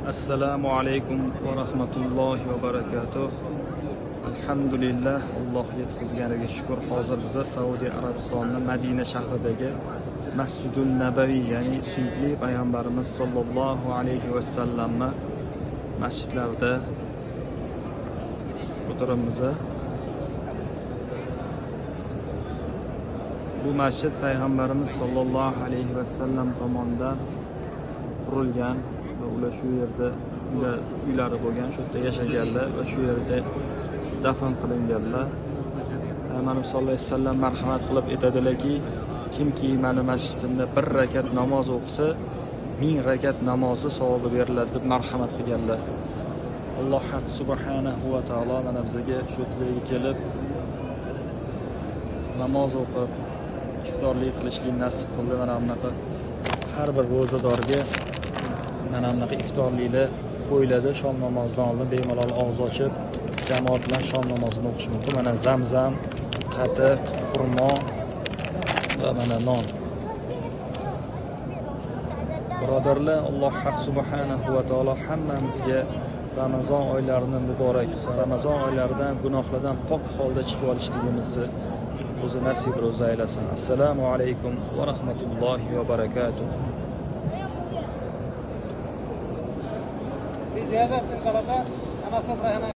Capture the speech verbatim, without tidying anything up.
Assalomu alaykum va rahmatullohi va barakatuh. Alhamdulillah, Alloh yetkazganiga shukr. Hozir biz Saudiya Arabistonining Madina shahridagi Masjidul Nabaviy, ya'ni suyukli payg'ambarimiz sollallohu alayhi va sallamning masjidlarida o'tiribmiz. Bu masjid payg'ambarimiz sollallohu alayhi va sallam tomonidan qurilgan va ular shu yerda uylari bo'lgan, shu yerda yashaganlar va shu yerda dafn qilinganlar. Payg'ambarimiz sollallohu alayhi vasallam marhamat qilib aytadilarki, kimki meni masjidimda bir rakat namoz o'qisa, ming rakat namozi savobi beriladi deb marhamat qilganlar. Alloh subhanahu va taolo mana bizga shu yerga kelib namoz o'qib iftorlik qilishlik nasib qildi. Mana bunaqa har bir ro'zadorga mana bunaqa iftorliklar qo'yiladi. Shom namozidan oldin bemalol og'iz ochib jamoat bilan shom namozini o'qish mumkin. Mana zamzam, qatiq, xurmo va mana non. Birodarlar, Alloh subhanahu va taolo hammamizga Ramazon oylarini muborak qilsin. Ramazon oylaridan gunohlardan pok holda chiqib olishligimizni o'zi nasib ro'za aylasin. Assalomu alaykum va rahmatullohi va barakatuh. في جهازات الثلاثة أنا صفر هنا